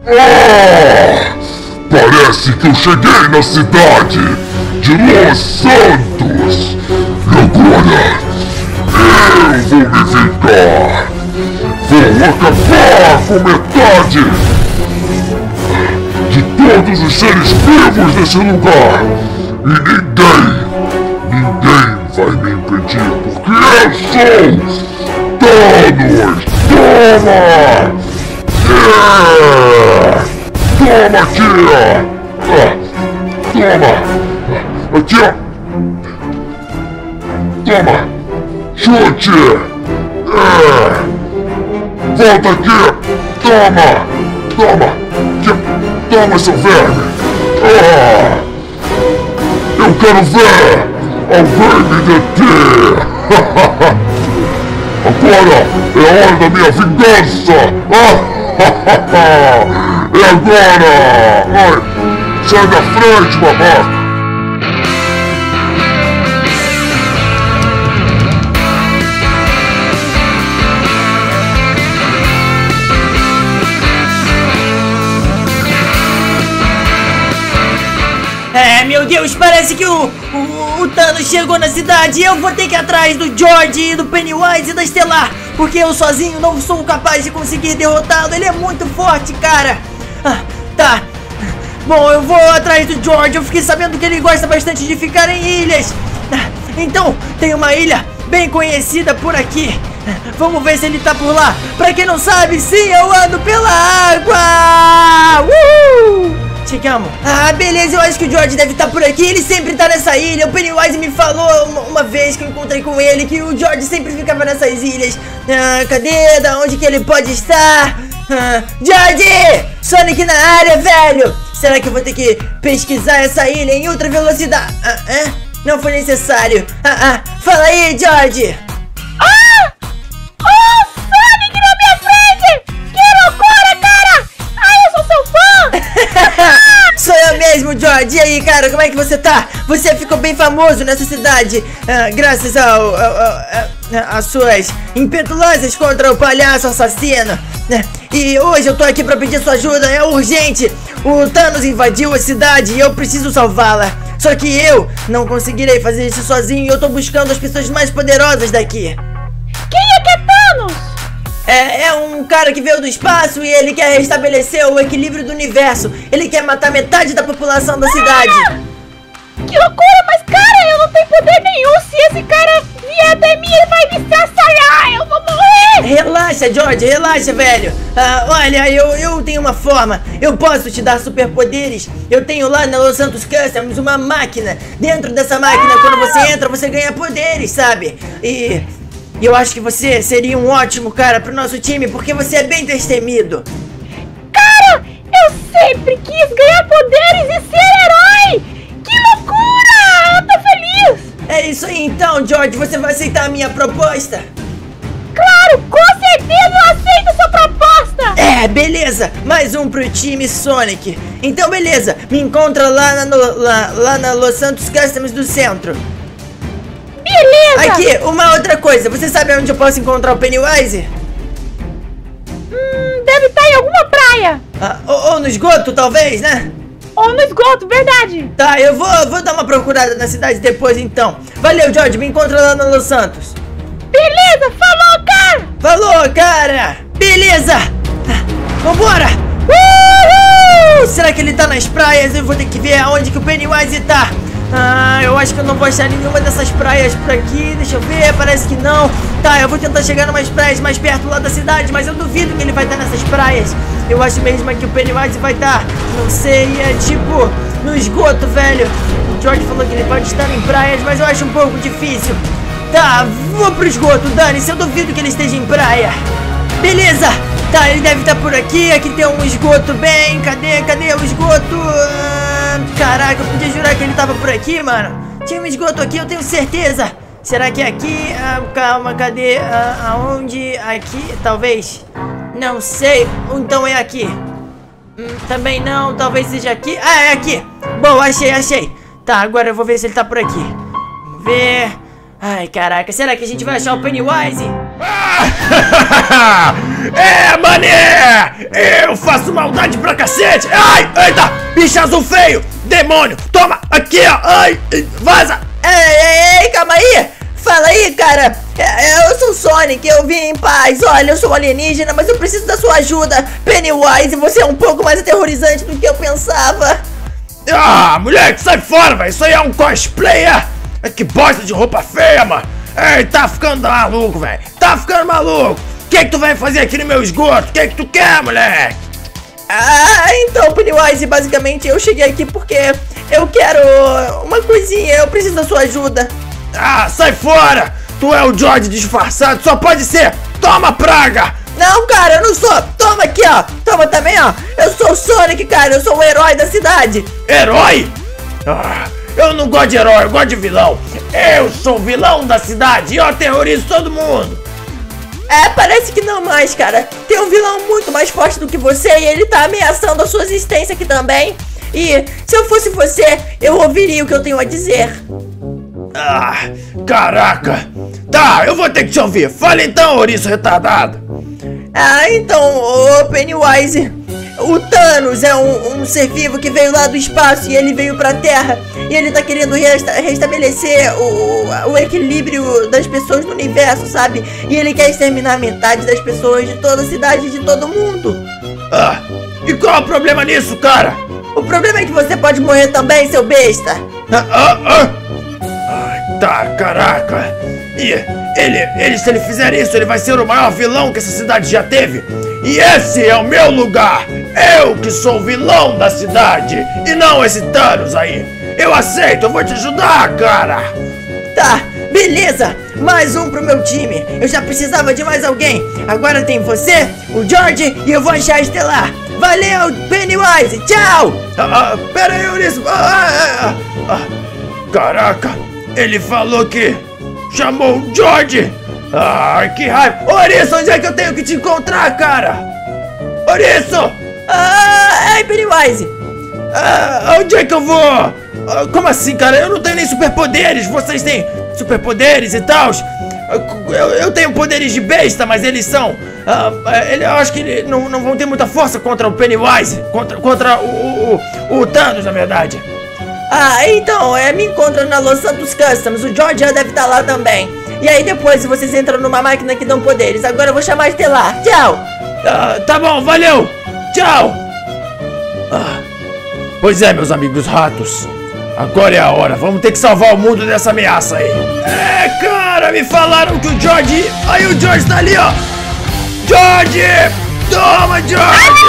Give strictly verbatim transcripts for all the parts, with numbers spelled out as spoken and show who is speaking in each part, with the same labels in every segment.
Speaker 1: Ah! Parece que eu cheguei na cidade de Los Santos. E agora eu vou me vingar. Vou acabar com metade de todos os seres vivos desse lugar. E ninguém, ninguém vai me impedir, porque eu sou Thanos. Toma! Yeah! Toma aqui, ó! Ah, toma! Aqui, ó! Toma! Chute! É. Volta aqui! Toma! Toma! Aqui. Toma, seu verme! Ah. Eu quero ver alguém me deter! Agora é hora da minha vingança! É agora! Ai. Sai da frente, babaca!
Speaker 2: É, meu Deus, parece que o, o, o Thanos chegou na cidade e eu vou ter que ir atrás do George, do Pennywise e da Estelar, porque eu sozinho não sou capaz de conseguir derrotá-lo, ele é muito forte, cara. Ah, tá. Bom, eu vou atrás do George, eu fiquei sabendo que ele gosta bastante de ficar em ilhas. Então, tem uma ilha bem conhecida por aqui. Vamos ver se ele tá por lá. Pra quem não sabe, sim, eu ando pela água! Uh! Chegamos. Ah, beleza, eu acho que o George deve estar por aqui. Ele sempre tá nessa ilha. O Pennywise me falou uma, uma vez que eu encontrei com ele que o George sempre ficava nessas ilhas. Ah, cadê? Da onde que ele pode estar? Ah, George! Sonic na área, velho! Será que eu vou ter que pesquisar essa ilha em ultra velocidade? Ah, é? Não foi necessário. Ah, ah, fala aí, George!
Speaker 3: Ah! Oh, Sonic na minha frente! Que loucura, cara! Ai, eu sou seu fã!
Speaker 2: Sou eu mesmo, George. E aí, cara, como é que você tá? Você ficou bem famoso nessa cidade, ah, graças ao, ao, ao, ao, às suas impetulâncias contra o palhaço assassino. E hoje eu tô aqui pra pedir sua ajuda, é urgente. O Thanos invadiu a cidade e eu preciso salvá-la. Só que eu não conseguirei fazer isso sozinho e eu tô buscando as pessoas mais poderosas daqui.
Speaker 3: Quem é que é Thanos?
Speaker 2: É, é um cara que veio do espaço e ele quer restabelecer o equilíbrio do universo. Ele quer matar metade da população da cidade.
Speaker 3: Ah, que loucura, mas cara, eu não tenho poder nenhum. Se esse cara vier até mim, ele vai me estraçalhar. Eu vou morrer.
Speaker 2: Relaxa, George, relaxa, velho. Ah, olha, eu, eu tenho uma forma. Eu posso te dar superpoderes. Eu tenho lá na Los Santos Customs uma máquina. Dentro dessa máquina, ah! quando você entra, você ganha poderes, sabe? E... E eu acho que você seria um ótimo cara pro nosso time, porque você é bem destemido.
Speaker 3: Cara, eu sempre quis ganhar poderes e ser herói! Que loucura! Eu tô feliz!
Speaker 2: É isso aí então, George, você vai aceitar a minha proposta?
Speaker 3: Claro, com certeza eu aceito a sua proposta!
Speaker 2: É, beleza, mais um pro time Sonic. Então beleza, me encontra lá na, lá, lá na Los Santos Customs do centro.
Speaker 3: Beleza!
Speaker 2: Aqui, uma outra coisa, você sabe onde eu posso encontrar o Pennywise?
Speaker 3: Hum, deve estar em alguma praia.
Speaker 2: Ah, ou, ou no esgoto, talvez, né?
Speaker 3: Ou no esgoto, verdade.
Speaker 2: Tá, eu vou, vou dar uma procurada na cidade depois, então. Valeu, George, me encontra lá no Los Santos.
Speaker 3: Beleza, falou, cara!
Speaker 2: Falou, cara! Beleza! Vambora! Uhul! Será que ele tá nas praias? Eu vou ter que ver aonde que o Pennywise tá. Ah, eu acho que eu não vou achar nenhuma dessas praias por aqui. Deixa eu ver, parece que não. Tá, eu vou tentar chegar em umas praias mais perto lá da cidade, mas eu duvido que ele vai estar nessas praias. Eu acho mesmo que o Pennywise vai estar, não sei, é tipo no esgoto, velho. O George falou que ele pode estar em praias, mas eu acho um pouco difícil. Tá, vou pro esgoto, dane-se, eu duvido que ele esteja em praia. Beleza, tá, ele deve estar por aqui. Aqui tem um esgoto bem, cadê, cadê o esgoto? Ah, caraca, eu podia jurar que ele tava por aqui, mano. Tinha um esgoto aqui, eu tenho certeza. Será que é aqui? Ah, calma, cadê? Ah, aonde? Aqui, talvez. Não sei, então é aqui. hum, Também não, talvez seja aqui. Ah, é aqui. Bom, achei, achei. Tá, agora eu vou ver se ele tá por aqui. Vamos ver. Ai, caraca, será que a gente vai achar o Pennywise?
Speaker 4: É, mané! Eu faço maldade pra cacete! Ai, eita! Bicho azul feio! Demônio! Toma! Aqui, ó! Ai! Vaza!
Speaker 2: Ei, ei, ei, calma aí! Fala aí, cara! Eu sou o Sonic, eu vim em paz. Olha, eu sou um alienígena, mas eu preciso da sua ajuda. Pennywise, você é um pouco mais aterrorizante do que eu pensava.
Speaker 4: Ah, moleque, sai fora, velho! Isso aí é um cosplayer! Que bosta de roupa feia, mano! Ei, tá ficando maluco, velho! Tá ficando maluco! O que que tu vai fazer aqui no meu esgoto? O que que tu quer, moleque?
Speaker 2: Ah, então, Pennywise, basicamente eu cheguei aqui porque eu quero uma coisinha, eu preciso da sua ajuda.
Speaker 4: Ah, sai fora! Tu é o George disfarçado, só pode ser! Toma, praga!
Speaker 2: Não, cara, eu não sou! Toma aqui, ó! Toma também, ó! Eu sou o Sonic, cara, eu sou o herói da cidade!
Speaker 4: Herói? Ah, eu não gosto de herói, eu gosto de vilão! Eu sou o vilão da cidade e eu aterrorizo todo mundo!
Speaker 2: É, parece que não mais, cara. Tem um vilão muito mais forte do que você e ele tá ameaçando a sua existência aqui também. E se eu fosse você, eu ouviria o que eu tenho a dizer.
Speaker 4: Ah, caraca! Tá, eu vou ter que te ouvir. Fala então, ouriço retardado.
Speaker 2: Ah, então, ô Pennywise, o Thanos é um, um ser vivo que veio lá do espaço e ele veio pra Terra. E ele tá querendo resta restabelecer o, o equilíbrio das pessoas no universo, sabe? E ele quer exterminar metade das pessoas de toda a cidade e de todo mundo.
Speaker 4: Ah, e qual é o problema nisso, cara?
Speaker 2: O problema é que você pode morrer também, seu besta.
Speaker 4: Ah, ah, ah. Ai, tá, caraca. E ele, ele, se ele fizer isso, ele vai ser o maior vilão que essa cidade já teve. E esse é o meu lugar. Eu que sou o vilão da cidade e não esse Thanos aí. Eu aceito, eu vou te ajudar, cara.
Speaker 2: Tá, beleza. Mais um pro meu time. Eu já precisava de mais alguém. Agora tem você, o George e eu vou achar a Estelar. Valeu, Pennywise. Tchau.
Speaker 4: Ah, ah, pera aí, Ulisses. Ah, ah, ah, ah. Caraca, ele falou que chamou o George. Ah, que raiva. Ouriço, onde é que eu tenho que te encontrar, cara? Ouriço.
Speaker 2: Ah, ei, Pennywise.
Speaker 4: Ah, onde é que eu vou? Ah, como assim, cara? Eu não tenho nem superpoderes. Vocês têm superpoderes e tal. Eu, eu tenho poderes de besta, mas eles são... Ah, ele, eu acho que eles não, não vão ter muita força contra o Pennywise. Contra, contra o, o, o Thanos, na verdade.
Speaker 2: Ah, então, é, me encontra na Los Santos Customs. O George já deve estar lá também. E aí depois vocês entram numa máquina que dão poderes. Agora eu vou chamar a Estelar. Tchau.
Speaker 4: Ah, tá bom, valeu. Tchau. Ah, pois é, meus amigos ratos. Agora é a hora. Vamos ter que salvar o mundo dessa ameaça aí. É, cara, me falaram que o George... Aí o George tá ali, ó. George! Toma, George!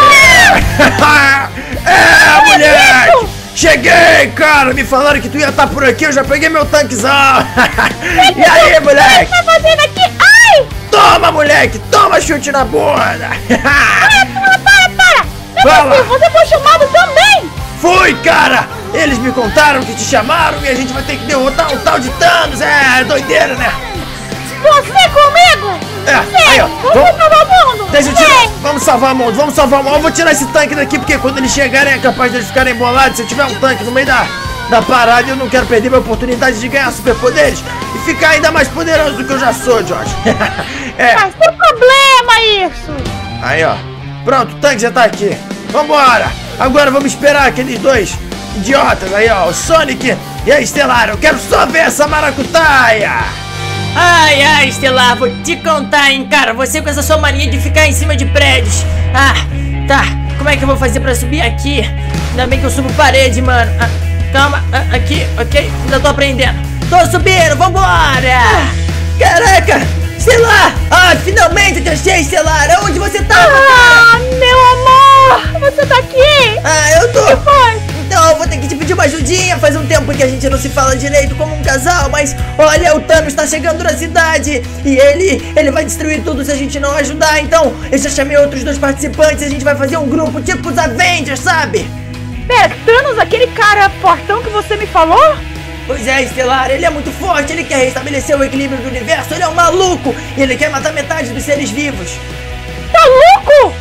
Speaker 4: É, moleque! Cheguei, cara! Me falaram que tu ia estar por aqui, eu já peguei meu tanquezão! E aí, moleque?
Speaker 3: O que você tá fazendo aqui? Ai!
Speaker 4: Toma, moleque! Toma chute na bunda!
Speaker 3: Para, para, para! Não é
Speaker 4: Fala.
Speaker 3: possível, você foi chamado também!
Speaker 4: Fui, cara! Eles me contaram que te chamaram e a gente vai ter que derrotar o tal de Thanos! É, doideira, né?
Speaker 3: Você comigo?
Speaker 4: É,
Speaker 3: Vem,
Speaker 4: aí, ó.
Speaker 3: vamos
Speaker 4: Vamos-
Speaker 3: salvar o mundo!
Speaker 4: Deixa eu
Speaker 3: Vem.
Speaker 4: tirar. Vamos salvar o mundo, vamos salvar o mundo. Eu vou tirar esse tanque daqui porque quando eles chegarem é capaz de eles ficarem bolados. Se eu tiver um tanque no meio da, da parada, eu não quero perder minha oportunidade de ganhar superpoderes e ficar ainda mais poderoso do que eu já sou, George. É,
Speaker 3: Mas tem problema isso!
Speaker 4: aí ó. Pronto, o tanque já tá aqui. Vambora. Agora vamos esperar aqueles dois idiotas aí, ó. O Sonic e a Estelar. Eu quero só ver essa maracutaia.
Speaker 2: Ai, ai, Estelar, vou te contar, hein, cara. Você com essa sua mania de ficar em cima de prédios. Ah, tá. Como é que eu vou fazer pra subir aqui? Ainda bem que eu subo parede, mano. Ah, calma, ah, aqui, ok? Ainda tô aprendendo. Tô subindo, vambora! Caraca! Estelar! Ah, finalmente eu te achei, Estelar! Onde você tava,
Speaker 3: Ah,
Speaker 2: cara?
Speaker 3: meu amor! Você tá aqui?
Speaker 2: Ah, eu tô...
Speaker 3: O que foi?
Speaker 2: Então eu vou ter que te pedir uma ajudinha. Faz um tempo que a gente não se fala direito como um casal. Mas olha, o Thanos tá chegando na cidade e ele, ele vai destruir tudo se a gente não ajudar. Então eu já chamei outros dois participantes e a gente vai fazer um grupo tipo os Avengers, sabe?
Speaker 3: Pera, Thanos, aquele cara fortão que você me falou?
Speaker 2: Pois é, Estelar, ele é muito forte. Ele quer restabelecer o equilíbrio do universo. Ele é um maluco e ele quer matar metade dos seres vivos.
Speaker 3: Tá louco?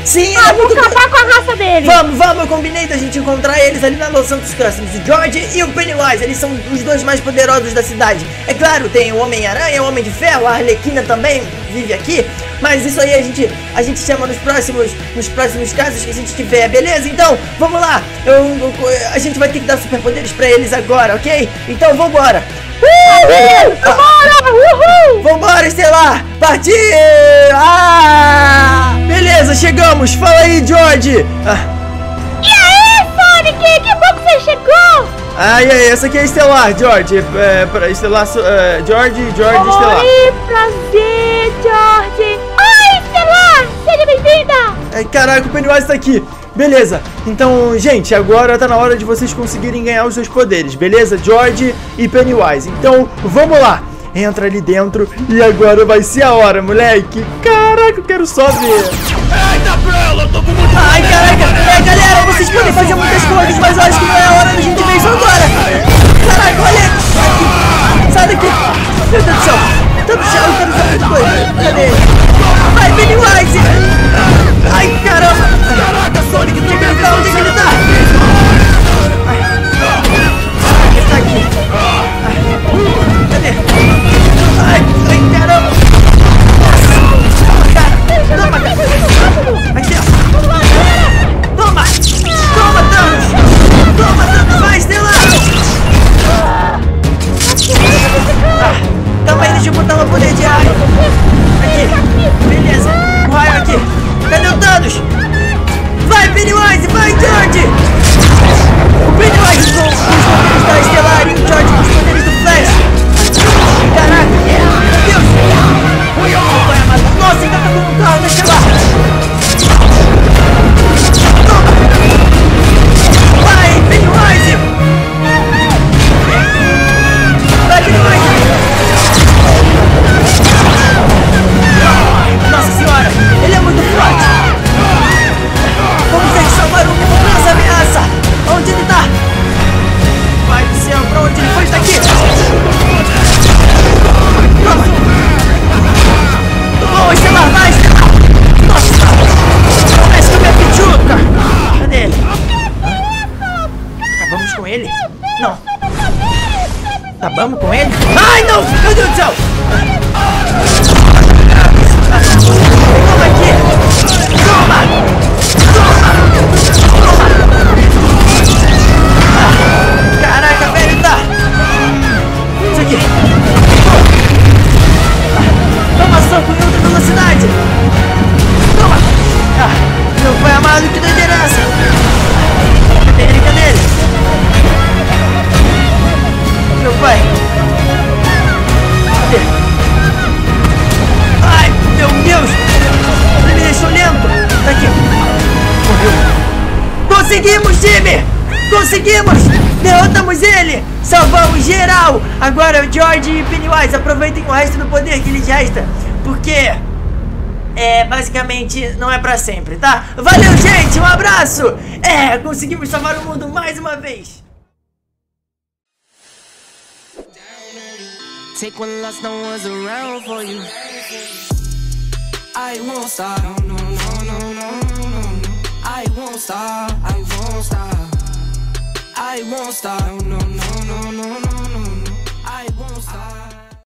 Speaker 2: Sim,
Speaker 3: Ah,
Speaker 2: é
Speaker 3: vou
Speaker 2: muito...
Speaker 3: acabar com a raça dele.
Speaker 2: Vamos, vamos, eu combinei da gente encontrar eles ali na Los Santos Customs. O George e o Pennywise, eles são os dois mais poderosos da cidade. É claro, tem o Homem-Aranha, o Homem de Ferro, a Arlequina também vive aqui. Mas isso aí a gente, a gente chama nos próximos, nos próximos casos que a gente tiver, beleza? Então, vamos lá. Eu, eu, a gente vai ter que dar superpoderes pra eles agora, ok? Então, vambora. Uhul!
Speaker 3: Bora, uhul!
Speaker 2: Vambora, Estelar! Partiu! Ah! Beleza, chegamos! Fala aí, George! Ah.
Speaker 3: E aí, Sonic? Que bom que você chegou!
Speaker 2: Ah, e aí, essa aqui é a Estelar, George. É, pra Estelar, é, George, George, Estelar.
Speaker 3: Oi, prazer, George. Oi, Estelar! Seja bem-vinda!
Speaker 2: É, caraca, o Pennywise tá aqui. Beleza, então, gente, agora tá na hora de vocês conseguirem ganhar os seus poderes, beleza? George e Pennywise. Então, vamos lá. Entra ali dentro e agora vai ser a hora, moleque. Caraca, eu quero só ver.
Speaker 4: Eita, Bela, eu tô com muito...
Speaker 2: Ai, caraca, é, galera, vocês podem fazer muitas coisas, mas eu acho que não é a hora da gente ver isso agora. Caraca, olha aqui. Sai daqui. Meu Deus do céu. Meu Deus do céu, eu quero ver muita coisa. Cadê ele? Vai, Pennywise. Ai, caramba.
Speaker 4: Caraca, Sonic,
Speaker 2: Onde é que ele tá? Onde é que ele tá? Ai. Ele tá aqui. Ai. Cadê? Ai, ai, caramba. Cara, toma, cara. Aqui, ó. Toma. Toma, Thanos. Toma, Thanos. Vai, Estelar. Ah, calma aí, deixa eu botar meu poder de ar. Aqui. Beleza. O raio aqui. Cadê o Thanos? Vai, Pennywise! Vai, George! O Pennywise com os poderes da Estelar e o George com os poderes do Flash! Caraca! Meu Deus! Nossa, ainda tá com um carro da Estelar! Toma! Vai, Pennywise! Vai, Pennywise! Nossa senhora! Ele é muito forte! Vamos ter que salvar o mundo dessa ameaça! Onde ele tá? Pai do céu, pra onde ele foi? Está aqui! Toma! Boa, Estelar, vai, Estelar! Nossa! Parece que eu me pituca! Cadê ele? Acabamos com ele? Não! Acabamos com ele? Ai, não! Meu Deus do céu! Toma aqui! Toma! Caraca, velho, tá! Isso aqui! Toma soco em outra velocidade! Toma! Ah, meu pai amado, que doideira é essa? Cadê ele? Cadê ele? Meu pai! Cadê? Ai, meu Deus! Ele me deixou lento! Tá aqui! Morreu! Conseguimos, time! Conseguimos! Derrotamos ele! Salvamos geral! Agora o George e Pennywise aproveitem o resto do poder que lhes resta, porque é, basicamente não é pra sempre, tá? Valeu, gente! Um abraço! É, conseguimos salvar o mundo mais uma vez!
Speaker 5: Take one last, no one's around for you. I won't stop. No, no, no, no, no, no. I won't stop. I won't stop. I won't stop. No, no, no, no, no, no, no. I won't stop.